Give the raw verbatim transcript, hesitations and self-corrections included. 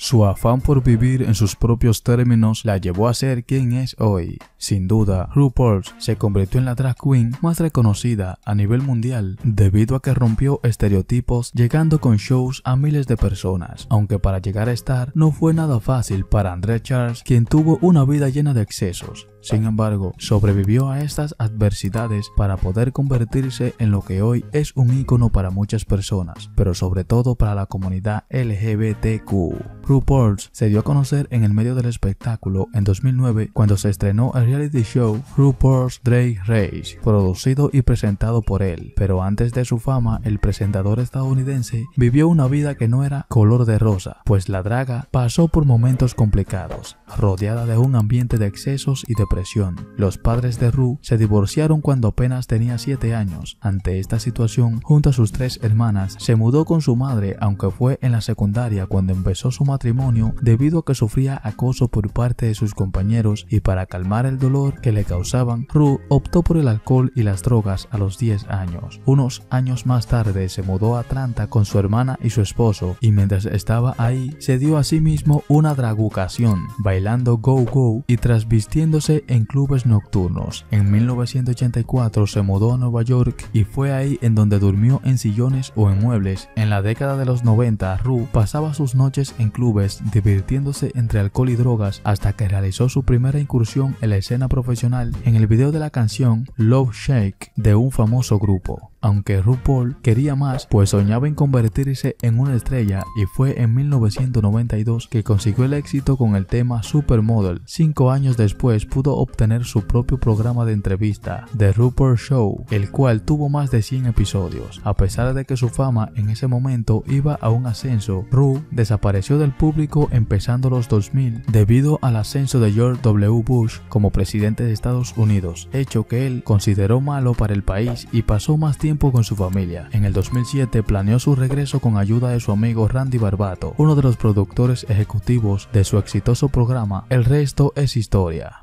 Su afán por vivir en sus propios términos la llevó a ser quien es hoy. Sin duda, RuPaul se convirtió en la drag queen más reconocida a nivel mundial debido a que rompió estereotipos llegando con shows a miles de personas, aunque para llegar a estar no fue nada fácil para Andrea Charles, quien tuvo una vida llena de excesos. Sin embargo, sobrevivió a estas adversidades para poder convertirse en lo que hoy es un ícono para muchas personas, pero sobre todo para la comunidad L G B T Q. RuPaul se dio a conocer en el medio del espectáculo en dos mil nueve cuando se estrenó el reality show RuPaul's Drag Race, producido y presentado por él, pero antes de su fama, el presentador estadounidense vivió una vida que no era color de rosa, pues la draga pasó por momentos complicados, rodeada de un ambiente de excesos y depresión. Los padres de Ru se divorciaron cuando apenas tenía siete años. Ante esta situación, junto a sus tres hermanas, se mudó con su madre, aunque fue en la secundaria cuando empezó su matrimonio debido a que sufría acoso por parte de sus compañeros, y para calmar el dolor que le causaban, Ru optó por el alcohol y las drogas a los diez años. Unos años más tarde se mudó a Atlanta con su hermana y su esposo, y mientras estaba ahí se dio a sí mismo una dragucación, bailando go-go y trasvistiéndose en clubes nocturnos. En mil novecientos ochenta y cuatro se mudó a Nueva York y fue ahí en donde durmió en sillones o en muebles. En la década de los noventa, Ru pasaba sus noches en clubes divirtiéndose entre alcohol y drogas hasta que realizó su primera incursión en la escena profesional en el video de la canción Love Shake de un famoso grupo. Aunque RuPaul quería más, pues soñaba en convertirse en una estrella, y fue en mil novecientos noventa y dos que consiguió el éxito con el tema Supermodel. Cinco años después pudo obtener su propio programa de entrevista, The RuPaul Show, el cual tuvo más de cien episodios. A pesar de que su fama en ese momento iba a un ascenso, Ru desapareció del público empezando los dos mil debido al ascenso de George W. Bush como presidente de Estados Unidos, hecho que él consideró malo para el país y pasó más tiempo con su familia. En el dos mil siete planeó su regreso con ayuda de su amigo Randy Barbato, uno de los productores ejecutivos de su exitoso programa El Resto es Historia.